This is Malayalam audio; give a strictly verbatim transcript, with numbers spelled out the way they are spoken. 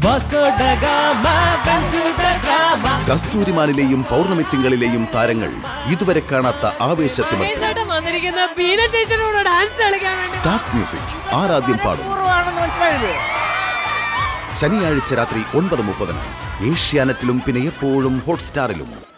കസ്തൂരിമാനിലെയും പൗർണമി തിങ്കളിലെയും താരങ്ങൾ ഇതുവരെ കാണാത്ത ആവേശത്തിന് സ്റ്റാർട്ട് മ്യൂസിക് ആരാധ്യം പാടും. ശനിയാഴ്ച രാത്രി ഒൻപത് മുപ്പതിന് ഏഷ്യാനെറ്റിലും പിന്നെ എപ്പോഴും ഹോട്ട്സ്റ്റാറിലും.